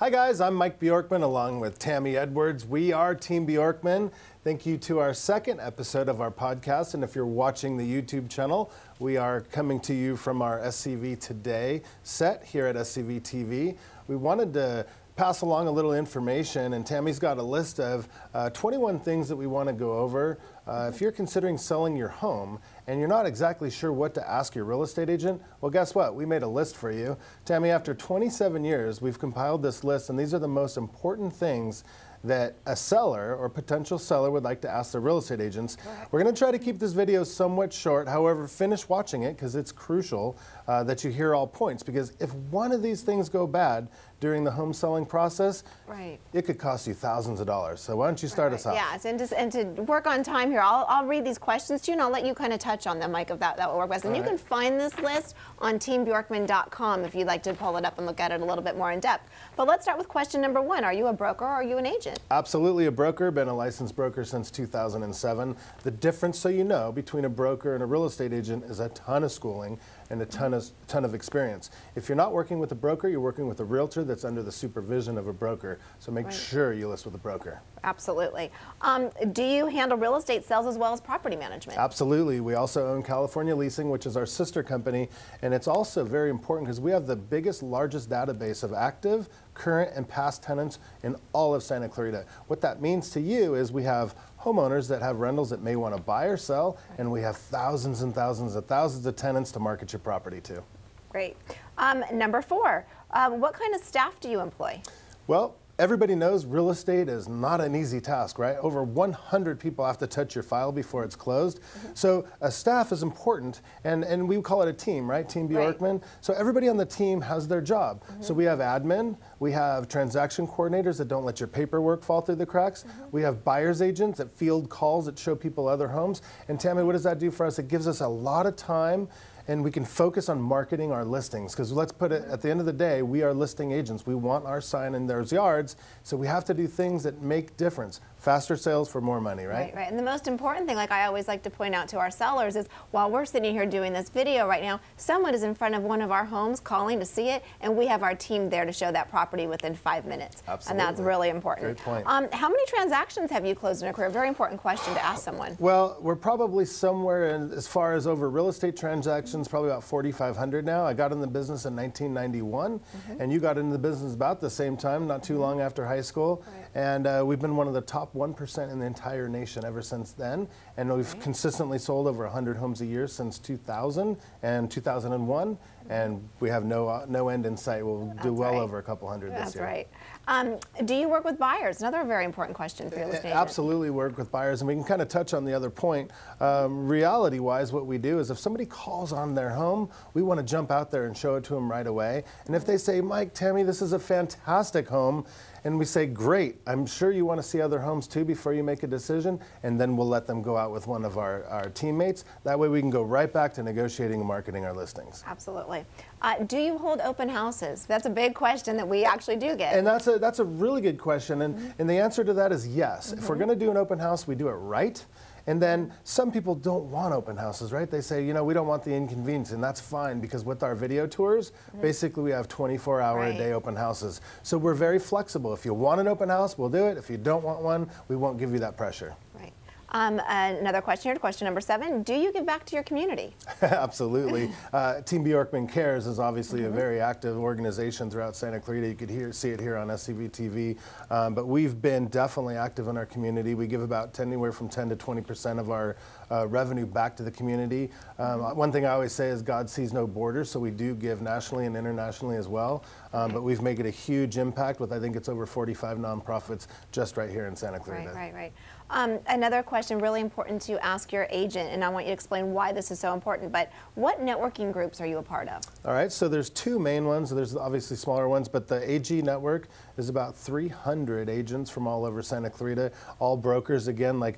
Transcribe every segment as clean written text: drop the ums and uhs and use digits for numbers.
Hi guys, I'm Mike Bjorkman along with Tammy Edwards. We are Team Bjorkman. Thank you to our second episode of our podcast. And if you're watching the YouTube channel, we are coming to you from our SCV Today set here at SCV TV. We wanted to pass along a little information, and Tammy's got a list of 21 things that we want to go over. If you're considering selling your home and you're not exactly sure what to ask your real estate agent, well, guess what? We made a list for you. Tammy, after 27 years, we've compiled this list, and these are the most important things that a seller or potential seller would like to ask their real estate agents. We're going to try to keep this video somewhat short. However, finish watching it because it's crucial that you hear all points, because if one of these things go bad during the home selling process, it could cost you thousands of dollars. So why don't you start us off? Yeah, and to work on time here, I'll read these questions to you and I'll let you kind of touch on them, Mike, if that will work best. And you can find this list on teambjorkman.com if you'd like to pull it up and look at it a little bit more in depth. But let's start with question number one. Are you a broker or are you an agent? Absolutely a broker, been a licensed broker since 2007. The difference, so you know, between a broker and a real estate agent is a ton of schooling and a ton of experience. If you're not working with a broker, you're working with a realtor that's under the supervision of a broker. So make sure you list with a broker. Absolutely. Do you handle real estate sales as well as property management? Absolutely. We also own California Leasing, which is our sister company, and it's also very important because we have the biggest, largest database of active, current, and past tenants in all of Santa Clarita. What that means to you is we have homeowners that have rentals that may want to buy or sell, and we have thousands and thousands of tenants to market your property to. Great. Number four, what kind of staff do you employ? Well, everybody knows real estate is not an easy task, right? Over 100 people have to touch your file before it's closed. So a staff is important, and we call it a team, right? Team Bjorkman. So everybody on the team has their job. So we have admin, we have transaction coordinators that don't let your paperwork fall through the cracks. We have buyer's agents that field calls that show people other homes. And Tammy, what does that do for us? It gives us a lot of time, and we can focus on marketing our listings, because let's put it, at the end of the day, we are listing agents. We want our sign in those yards, so we have to do things that make difference. Faster sales for more money, right? Right. And the most important thing, like I always like to point out to our sellers, is while we're sitting here doing this video right now, someone is in front of one of our homes calling to see it, and we have our team there to show that property within 5 minutes. Absolutely. And that's really important. Great point. How many transactions have you closed in a career? Very important question to ask someone. Well, we're probably somewhere in, as far as over real estate transactions, probably about 4,500 now. I got in the business in 1991, and you got into the business about the same time, not too long after high school. And we've been one of the top 1% in the entire nation ever since then. And we've consistently sold over 100 homes a year since 2000 and 2001. And we have no end in sight. We'll do well over a couple hundred this year. That's right. Do you work with buyers? Another very important question for your listing agent. Absolutely work with buyers, and we can kind of touch on the other point. Reality-wise, what we do is if somebody calls on their home, we want to jump out there and show it to them right away. And if they say, Mike, Tammy, this is a fantastic home, and we say, great, I'm sure you want to see other homes too before you make a decision, and then we'll let them go out with one of our teammates. That way we can go right back to negotiating and marketing our listings. Absolutely. Do you hold open houses? That's a big question that we actually do get. And that's a really good question, and the answer to that is yes. If we're going to do an open house, we do it right. And then some people don't want open houses, right? They say, you know, we don't want the inconvenience, and that's fine, because with our video tours, basically we have 24-hour-a-day open houses. So we're very flexible. If you want an open house, we'll do it. If you don't want one, we won't give you that pressure. Right. Another question here, question number 7. Do you give back to your community? Absolutely. Team Bjorkman Cares is obviously a very active organization throughout Santa Clarita. You could see it here on SCV TV. But we've been definitely active in our community. We give about anywhere from 10 to 20% of our revenue back to the community. One thing I always say is God sees no borders, so we do give nationally and internationally as well. But we've made it a huge impact with, I think it's over 45 nonprofits just right here in Santa Clarita. Right. Another question really important to ask your agent, and I want you to explain why this is so important, but what networking groups are you a part of? All right, so there's 2 main ones. There's obviously smaller ones, but the AG network is about 300 agents from all over Santa Clarita, all brokers. Again, like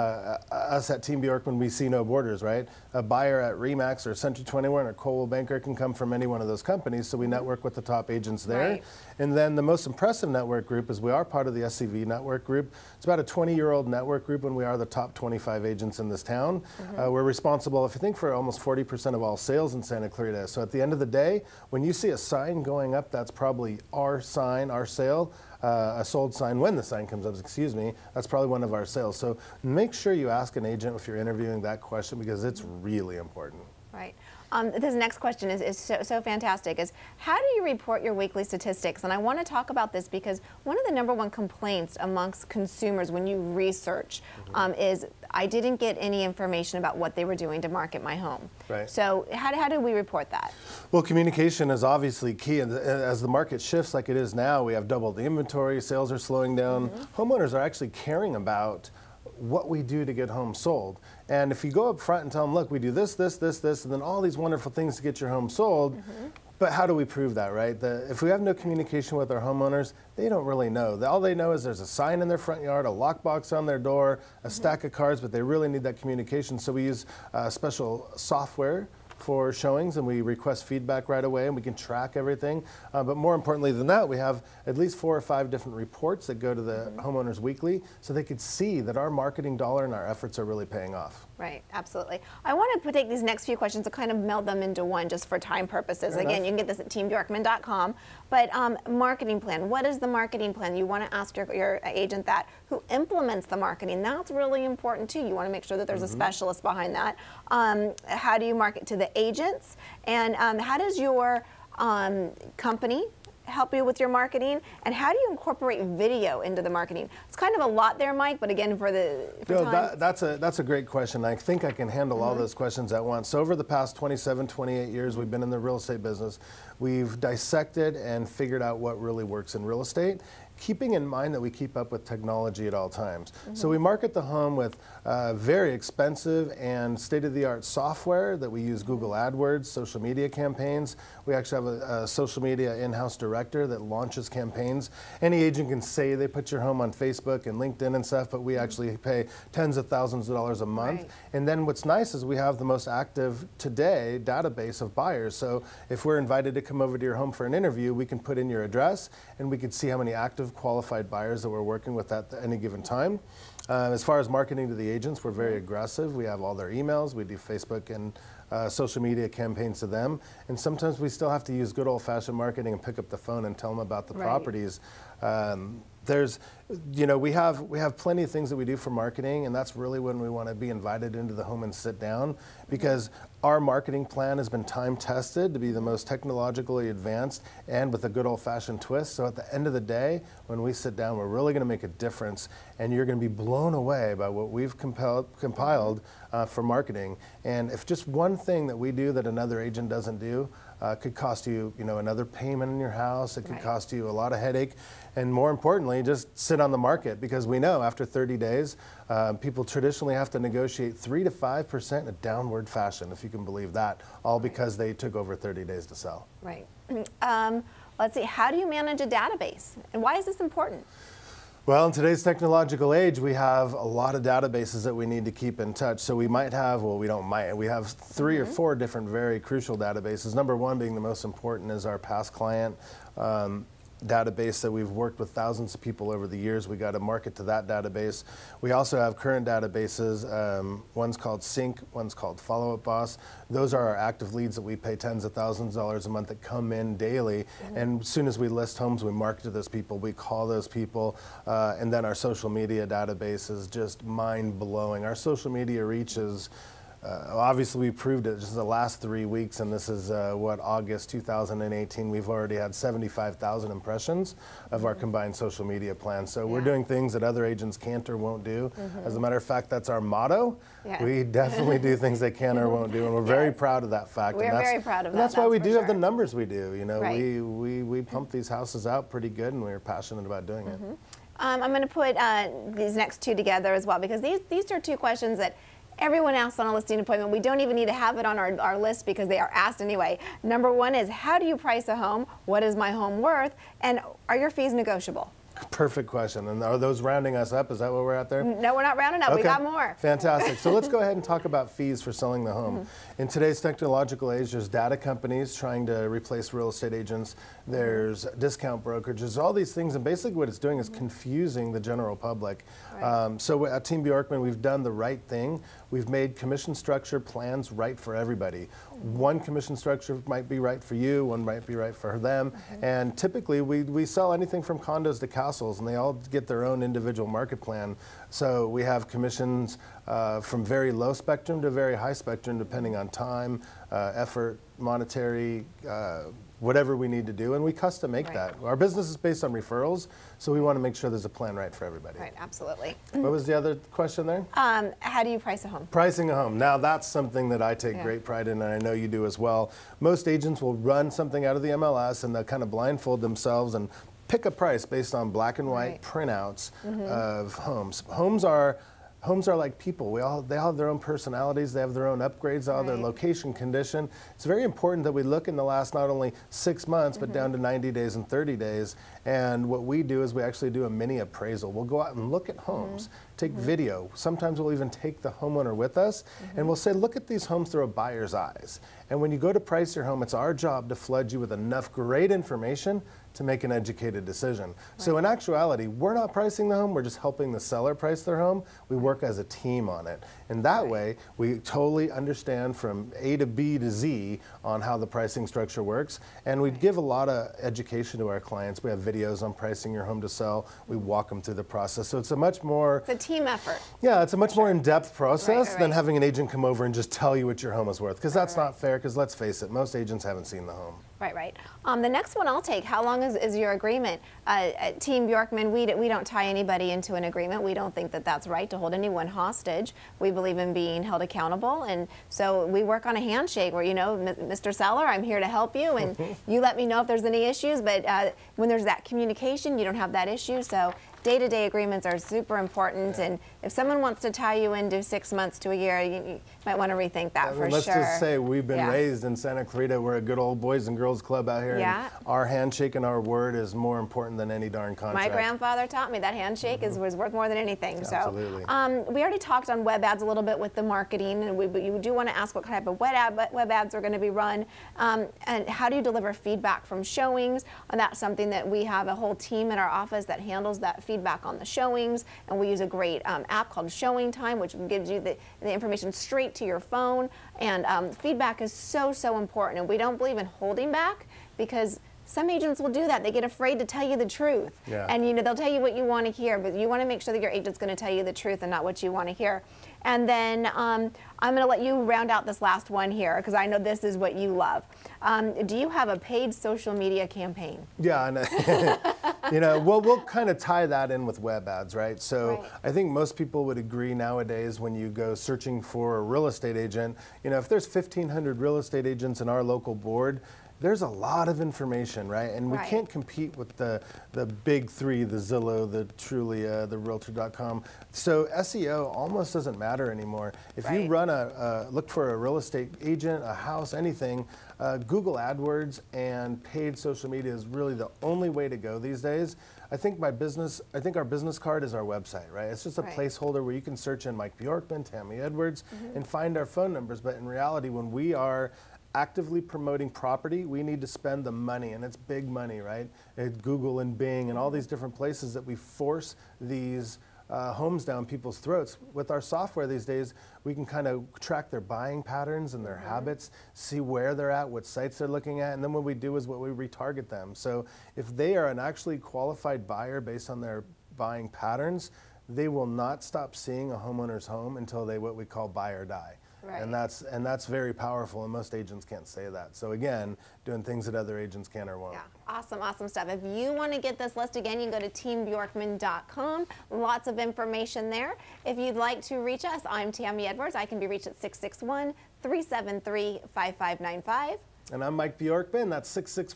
us at Team Bjorkman, we see no borders, right? A buyer at RE/MAX or Century 21 or Coldwell Banker can come from any one of those companies, so we network with the top agents there. And then the most impressive network group is we are part of the SCV network group. It's about a 20-year-old network group, and we are the top 25 agents in this town. We're responsible, if you think, for almost 40% of all sales in Santa Clarita. So at the end of the day, when you see a sign going up, that's probably our sign, our sale. A sold sign, when the sign comes up, excuse me, that's probably one of our sales. So make sure you ask an agent if you're interviewing that question, because it's really important. Right. This next question is so fantastic, is how do you report your weekly statistics? And I want to talk about this because one of the #1 complaints amongst consumers when you research is, I didn't get any information about what they were doing to market my home. Right. So how do we report that? Well, communication is obviously key, and as the market shifts like it is now, we have doubled the inventory, sales are slowing down. Homeowners are actually caring about what we do to get homes sold. And if you go up front and tell them, look, we do this, this, this, this, and then all these wonderful things to get your home sold, but how do we prove that, right? If we have no communication with our homeowners, they don't really know. All they know is there's a sign in their front yard, a lockbox on their door, a stack of cards, but they really need that communication. So we use special software for showings, and we request feedback right away, and we can track everything. But more importantly than that, we have at least 4 or 5 different reports that go to the homeowners weekly, so they could see that our marketing dollar and our efforts are really paying off. Right, absolutely. I want to take these next few questions and kind of meld them into one just for time purposes. Fair Again, enough. you can get this at teambjorkman.com. But marketing plan, what is the marketing plan? You want to ask your agent that, who implements the marketing. That's really important too. You want to make sure that there's a specialist behind that. How do you market to the agents? And how does your company help you with your marketing, and how do you incorporate video into the marketing? It's kind of a lot there, Mike, but again, for time. That's a great question. I think I can handle all those questions at once. So over the past 27, 28 years, we've been in the real estate business. We've dissected and figured out what really works in real estate, keeping in mind that we keep up with technology at all times. So we market the home with very expensive and state-of-the-art software that we use Google AdWords, social media campaigns. We actually have a social media in-house director that launches campaigns. Any agent can say they put your home on Facebook and LinkedIn and stuff, but we actually pay tens of thousands of dollars a month. Right. And then what's nice is we have the most active today database of buyers. So if we're invited to come over to your home for an interview, we can put in your address, and we can see how many active qualified buyers that we're working with at any given time. As far as marketing to the agents, we're very aggressive. We have all their emails. We do Facebook and social media campaigns to them. And sometimes we still have to use good old-fashioned marketing and pick up the phone and tell them about the properties. We have plenty of things that we do for marketing, and that's really when we want to be invited into the home and sit down, because our marketing plan has been time tested to be the most technologically advanced and with a good old-fashioned twist. So at the end of the day, when we sit down, we're really going to make a difference, and you're going to be blown away by what we've compiled for marketing. And if just one thing that we do that another agent doesn't do could cost you, another payment in your house, it could cost you a lot of headache, and more importantly, just sit on the market, because we know after 30 days, people traditionally have to negotiate 3 to 5% in a downward fashion, if you can believe that, all because they took over 30 days to sell. Right. Let's see, how do you manage a database, and why is this important? Well, in today's technological age, we have a lot of databases that we need to keep in touch. So we might have, we have 3 or 4 different very crucial databases. Number one being the most important is our past client database that we've worked with thousands of people over the years. We got to market to that database. We also have current databases. One's called Sync, one's called Follow Up Boss. Those are our active leads that we pay tens of thousands of dollars a month that come in daily. And as soon as we list homes, we market to those people. We call those people. And then our social media database is just mind-blowing. Our social media reach is obviously, we proved it just the last 3 weeks, and this is August 2018. We've already had 75,000 impressions of our combined social media plan. So we're doing things that other agents can't or won't do. As a matter of fact, that's our motto. We definitely do things they can or won't do, and we're very proud of that fact. We're very proud of that. And that's why we do sure. have the numbers we do. We pump these houses out pretty good, and we're passionate about doing it. I'm going to put these next 2 together as well, because these are 2 questions that everyone asks on a listing appointment. We don't even need to have it on our list because they are asked anyway. Number 1 is, how do you price a home? What is my home worth? And are your fees negotiable? Perfect question. And are those rounding us up? Is that what we're at there? No, we're not rounding up. Okay. We got more. Fantastic. So let's go ahead and talk about fees for selling the home. In today's technological age, there's data companies trying to replace real estate agents. There's discount brokerages, all these things. And basically what it's doing is confusing the general public. Right. So at Team Bjorkman, we've done the right thing. We've made commission structure plans right for everybody. One commission structure might be right for you, one might be right for them. And typically we sell anything from condos to castles, and they all get their own individual market plan. So we have commissions from very low spectrum to very high spectrum, depending on time, effort, monetary, whatever we need to do, and we custom make that. Our business is based on referrals, so we want to make sure there's a plan right for everybody. Right, absolutely. What was the other question there? How do you price a home? Pricing a home. Now that's something that I take great pride in, and I know you do as well. Most agents will run something out of the MLS, and they'll kind of blindfold themselves and pick a price based on black and white printouts of homes. Homes are like people. They all have their own personalities. They have their own upgrades, all their location, condition. It's very important that we look in the last not only 6 months, but down to 90 days and 30 days. And what we do is we actually do a mini appraisal. We'll go out and look at homes, take video. Sometimes we'll even take the homeowner with us, and we'll say, look at these homes through a buyer's eyes. And when you go to price your home, it's our job to flood you with enough great information to make an educated decision. So in actuality, we're not pricing the home, we're just helping the seller price their home. We work as a team on it. And that way, we totally understand from A to B to Z on how the pricing structure works. And we give a lot of education to our clients. We have videos on pricing your home to sell. We walk them through the process. So it's a much more... It's a team effort. Yeah, it's a much more in-depth process than having an agent come over and just tell you what your home is worth. Because that's not fair, because let's face it, most agents haven't seen the home. Right. The next one I'll take, how long is your agreement? At Team Bjorkman, we don't tie anybody into an agreement. We don't think that that's right to hold anyone hostage. We believe in being held accountable, and so we work on a handshake where, you know, Mr. Seller, I'm here to help you, and you let me know if there's any issues, but when there's that communication, you don't have that issue, so day-to-day agreements are super important, and if someone wants to tie you into 6 months to a year, you might want to rethink that for Let's sure. just say we've been raised in Santa Clarita. We're a good old boys and girls club out here. And our handshake and our word is more important than any darn contract. My grandfather taught me that handshake was worth more than anything. Absolutely. So we already talked on web ads a little bit with the marketing, and you do want to ask what type of web ads are going to be run, and how do you deliver feedback from showings? And that's something that we have a whole team in our office that handles that feedback on the showings, and we use a great app called Showing Time, which gives you the information straight to your phone. And feedback is so important, and we don't believe in holding back, because some agents will do that. They get afraid to tell you the truth. And you know, they'll tell you what you want to hear, but you want to make sure that your agent's going to tell you the truth and not what you want to hear. And then I'm going to let you round out this last one here, because I know this is what you love. Do you have a paid social media campaign? Yeah, and you know, we'll kind of tie that in with web ads, right? So I think most people would agree nowadays when you go searching for a real estate agent, you know, if there's 1,500 real estate agents in our local board, there's a lot of information, right? And we can't compete with the big three, the Zillow, the Trulia, the Realtor.com. So SEO almost doesn't matter anymore. If you run look for a real estate agent, a house, anything, Google AdWords and paid social media is really the only way to go these days. I think our business card is our website, right? It's just a placeholder where you can search in Mike Bjorkman, Tammy Edwards, and find our phone numbers. But in reality, when we are actively promoting property, we need to spend the money, and it's big money, right? At Google and Bing and all these different places that we force these homes down people's throats. With our software these days, we can kind of track their buying patterns and their habits, see where they're at, what sites they're looking at, and then what we do is what we retarget them. So if they are an actually qualified buyer based on their buying patterns, they will not stop seeing a homeowner's home until they what we call buy or die. And that's very powerful, and most agents can't say that. So again, doing things that other agents can or won't. Yeah, awesome stuff. If you want to get this list again, you can go to teambjorkman.com. Lots of information there. If you'd like to reach us, I'm Tammy Edwards. I can be reached at 661-373-5595. And I'm Mike Bjorkman. That's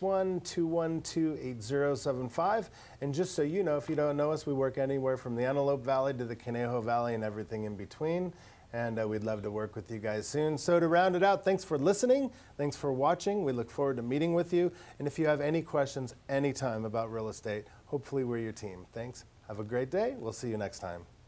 661-212-8075. And just so you know, if you don't know us, we work anywhere from the Antelope Valley to the Conejo Valley and everything in between. and we'd love to work with you guys soon. So to round it out, thanks for listening. Thanks for watching. We look forward to meeting with you. And if you have any questions anytime about real estate, hopefully we're your team. Thanks. Have a great day. We'll see you next time.